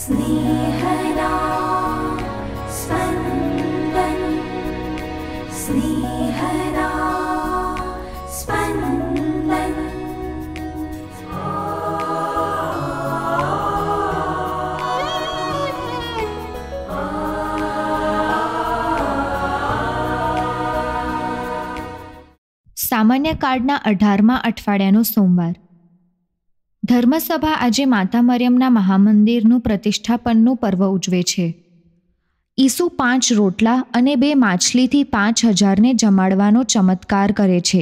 स्नेहदा स्पन्दन स्नेहदा स्पन्दन। સામાન્ય કાર્ડના 18મા અઠવાડિયાનો સોમવાર. ધર્મસભા આજે માતા મરિયમના મહામંદિરનું પ્રતિષ્ઠાપનનું પર્વ ઉજવે છે. ઈસુ 5 રોટલા અને 2 માછલીથી 5000ને જમાડવાનો ચમત્કાર કરે છે.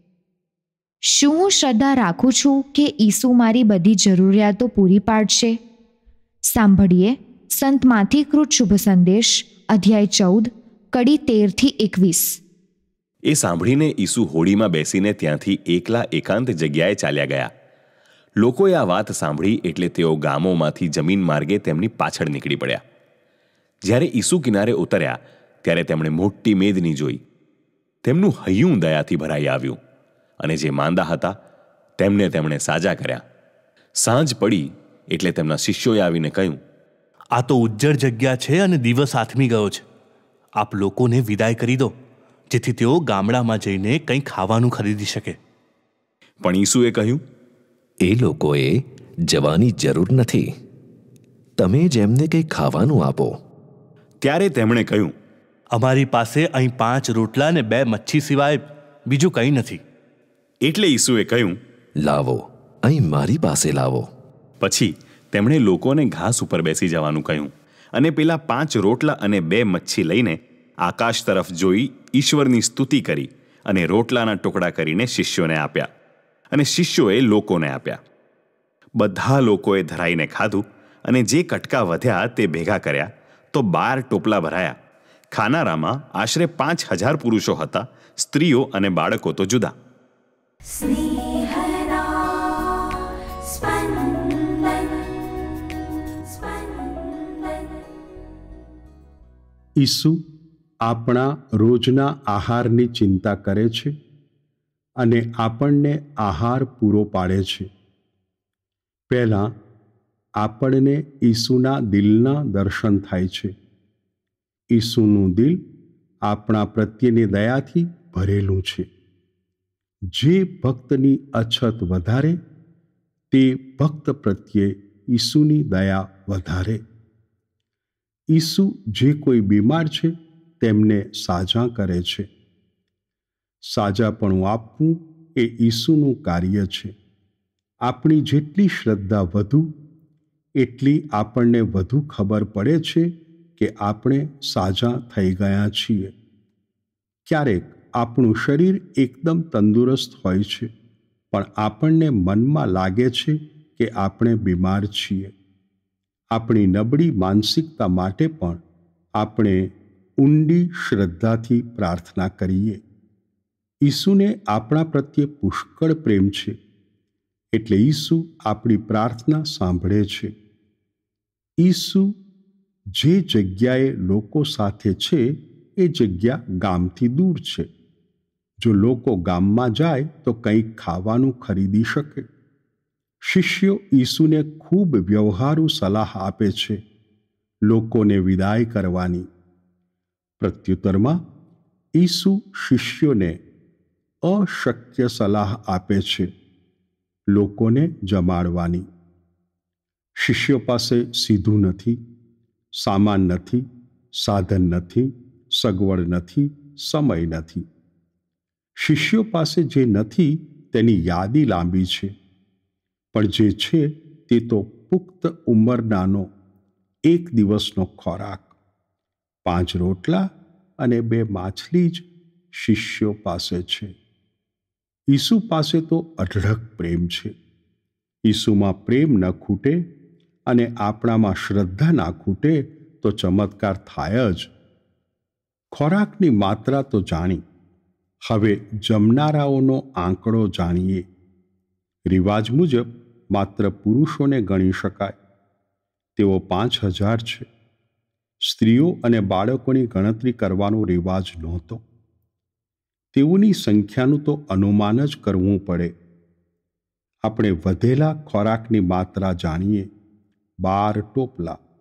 શું હું શ્રદ્ધા રાખું છું કે ઈસુ મારી બધી જરૂરિયાતો પૂરી પાડશે? સાંભળીએ સંત માથીકૃત શુભ સંદેશ, અધ્યાય 14, કડી 13-21. એ સાંભળીને ઈસુ હોડીમાં બેસીને ત્યાંથી એકલા એકાંત જગ્યાએ ચાલ્યા ગયા. લોકોએ આ વાત સાંભળી એટલે તેઓ ગામોમાંથી જમીન માર્ગે તેમની પાછળ નીકળી પડ્યા. જ્યારે ઈસુ કિનારે ઉતર્યા ત્યારે તેમણે મોટી મેદની જોઈ. તેમનું હૈયું દયાથી ભરાઈ આવ્યું અને જે માંદા હતા તેમને તેમણે સાજા કર્યા. સાંજ પડી એટલે તેમના શિષ્યોએ આવીને કહ્યું, આ તો ઉજ્જડ જગ્યા છે અને દિવસ આથમી ગયો છે. આપ લોકોને વિદાય કરી દો, જેથી તેઓ ગામડામાં જઈને કંઈ ખાવાનું ખરીદી શકે. પણ ઈસુએ કહ્યું, એ લોકોએ જવાની જરૂર નથી. તમે જ એમને કંઈ ખાવાનું આપો. ત્યારે તેમણે કહ્યું, અમારી પાસે અહીં 5 રોટલા અને 2 મચ્છી સિવાય બીજું કંઈ નથી. એટલે ઈસુએ કહ્યું, લાવો, અહીં મારી પાસે લાવો. પછી તેમણે લોકોને ઘાસ ઉપર બેસી જવાનું કહ્યું અને પેલા 5 રોટલા અને 2 મચ્છી લઈને આકાશ તરફ જોઈ ઈશ્વરની સ્તુતિ કરી અને રોટલાના ટુકડા કરીને શિષ્યોને આપ્યા અને શિષ્યોએ લોકોને આપ્યા. બધા લોકોએ ધરાઈને ખાધું અને જે કટકા વધ્યા તે ભેગા કર્યા તો 12 ટોપલા ભરાયા. ખાનારામાં આશરે 5000 પુરુષો હતા, સ્ત્રીઓ અને બાળકો તો જુદા. સ્નેહदा स्पन्दन स्पन्दन। ઈસુ આપણા રોજના આહારની ચિંતા કરે છે અને આપણને આહાર પૂરો પાડે છે. પહેલાં આપણને ઈસુના દિલના દર્શન થાય છે. ઈસુનું દિલ આપણા પ્રત્યેની દયાથી ભરેલું છે. જે ભક્તની અછત વધારે તે ભક્ત પ્રત્યે ઈસુની દયા વધારે. ઈસુ જે કોઈ બીમાર છે તેમને સાજા કરે છે. સાજાપણું આપવું એ ઈસુનું કાર્ય છે. આપણી જેટલી શ્રદ્ધા વધુ એટલી આપણને વધુ ખબર પડે છે કે આપણે સાજા થઈ ગયા છીએ. ક્યારેક આપણું શરીર એકદમ તંદુરસ્ત હોય છે, પણ આપણને મનમાં લાગે છે કે આપણે બીમાર છીએ. આપણી નબળી માનસિકતા માટે પણ આપણે ઊંડી શ્રદ્ધાથી પ્રાર્થના કરીએ. ઈસુને આપણા પ્રત્યે પુષ્કળ પ્રેમ છે, એટલે ઈસુ આપણી પ્રાર્થના સાંભળે છે. ઈસુ જે જગ્યાએ લોકો સાથે છે એ જગ્યા ગામથી દૂર છે. જો લોકો ગામમાં જાય તો કંઈક ખાવાનું ખરીદી શકે. શિષ્યો ઈસુને ખૂબ વ્યવહારુ સલાહ આપે છે લોકોને વિદાય કરવાની. પ્રત્યુત્તરમાં ઈસુ શિષ્યોને અશક્ય સલાહ આપે છે લોકોને જમાડવાની. શિષ્યો પાસે સીધું નથી, સામાન નથી, સાધન નથી, સગવડ નથી, સમય નથી. શિષ્યો પાસે જે નથી તેની યાદી લાંબી છે, પણ જે છે તે તો પુખ્ત ઉંમરનાનો 1 દિવસનો ખોરાક, 5 રોટલા અને 2 માછલી જ શિષ્યો પાસે છે. ઈસુ પાસે તો અઢળક પ્રેમ છે. ઈસુમાં પ્રેમ ન ખૂટે અને આપણામાં શ્રદ્ધા ના ખૂટે તો ચમત્કાર થાય જ. ખોરાકની માત્રા તો જાણી, હવે જમનારાઓનો આંકડો જાણીએ. રિવાજ મુજબ માત્ર પુરુષોને ગણી શકાય. તેઓ 5000 છે. સ્ત્રીઓ અને બાળકોની ગણતરી કરવાનો રિવાજ નહોતો. તેઓની સંખ્યાનું તો અનુમાન જ કરવું પડે. આપણે વધેલા ખોરાકની માત્રા જાણીએ. 12 ટોપલા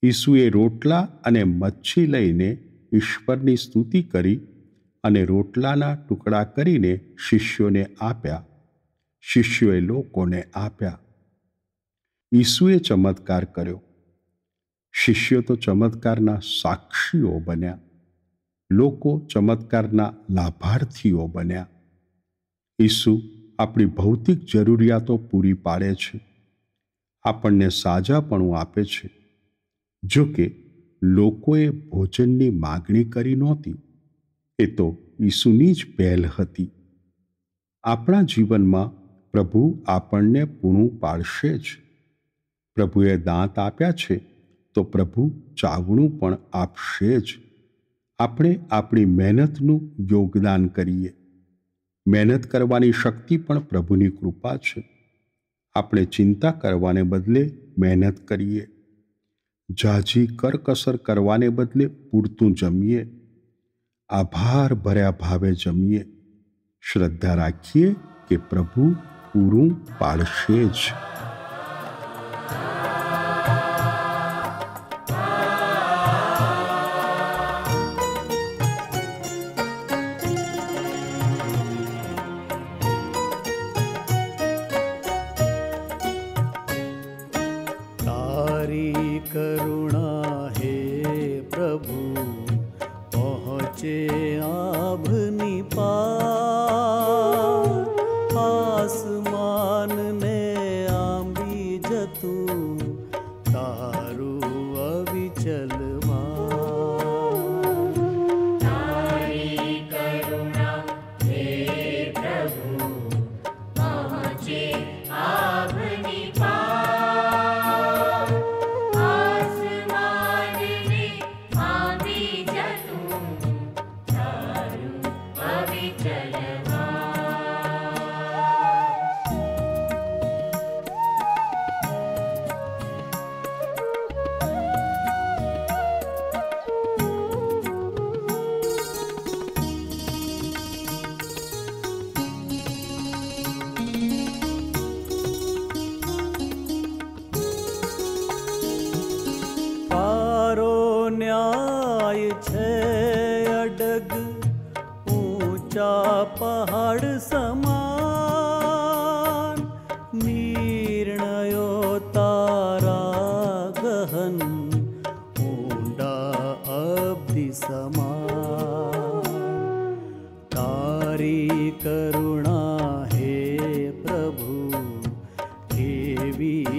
ઈસુએ રોટલા અને મચ્છી લઈને ઈશ્વરની સ્તુતિ કરી અને રોટલાના ટુકડા કરીને શિષ્યોને આપ્યા. શિષ્યોએ લોકોને આપ્યા. ઈસુએ ચમત્કાર કર્યો. શિષ્યો તો ચમત્કારના સાક્ષીઓ બન્યા. લોકો ચમત્કારના લાભાર્થીઓ બન્યા. ઈસુ આપણી ભૌતિક જરૂરિયાતો પૂરી પાડે છે, આપણને સાજાપણું આપે છે. જો કે લોકોએ ભોજનની માગણી કરી નહોતી, એ તો ઈસુની જ પહેલ હતી. આપણા જીવનમાં પ્રભુ આપણને પૂરું પાડશે જ. પ્રભુએ દાંત આપ્યા છે તો પ્રભુ ચાવણું પણ આપશે જ. આપણે આપણી મહેનતનું યોગદાન કરીએ. મહેનત કરવાની શક્તિ પણ પ્રભુની કૃપા છે. આપણે ચિંતા કરવાને બદલે મહેનત કરીએ. ઝાઝી કરકસર કરવાને બદલે પૂરતું જમીએ. આભાર ભર્યા ભાવે જમીએ. શ્રદ્ધા રાખીએ કે પ્રભુ પૂરું પાડશે જ. તારી કરુણા હે પ્રભુ પહોંચે આભની પાર. આસમાનને આંબી જતું તારું અવિચલ ન્યાય છે અડગ ઊંચા પહાડ સમાન. નિર્ણયો તારા ગહન ઊંડા અબ્ધિ સમાન. તારી કરુણા હે પ્રભુ કેવી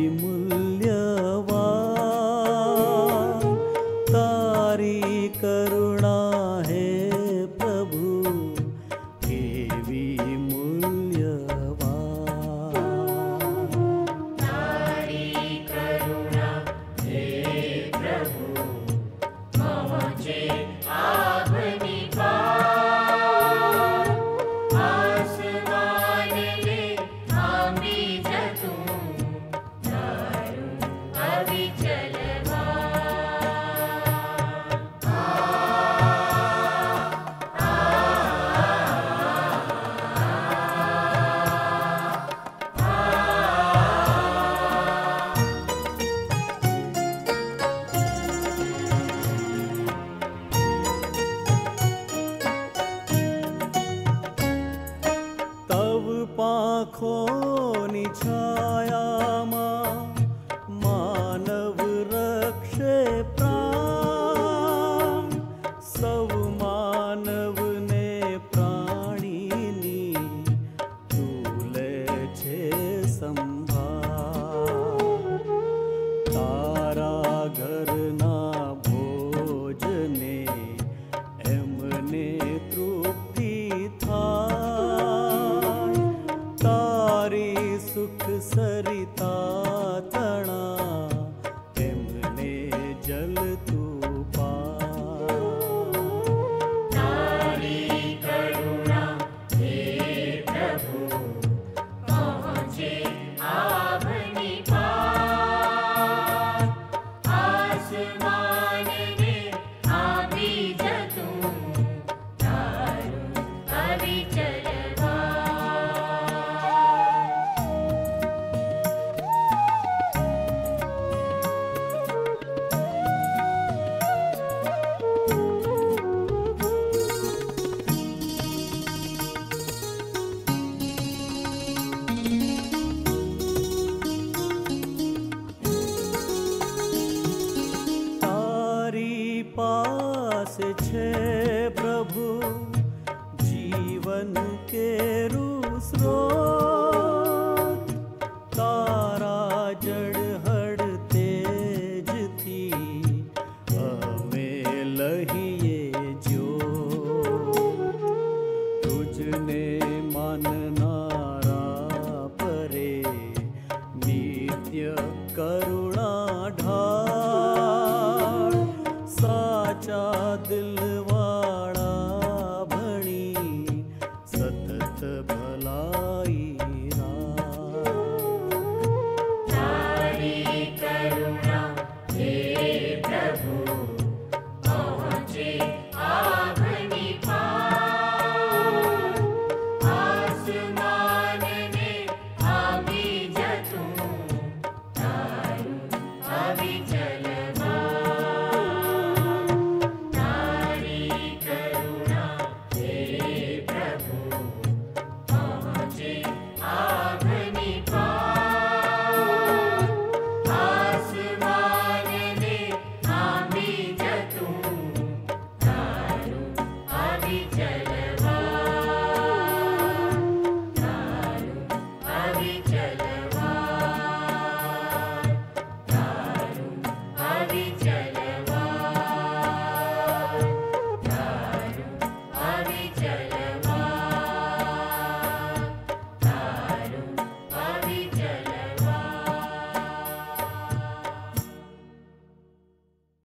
મૂલ્યવાન. તારી કરુણા હે પ્રભુ કેવી મૂલ્યવાન. છે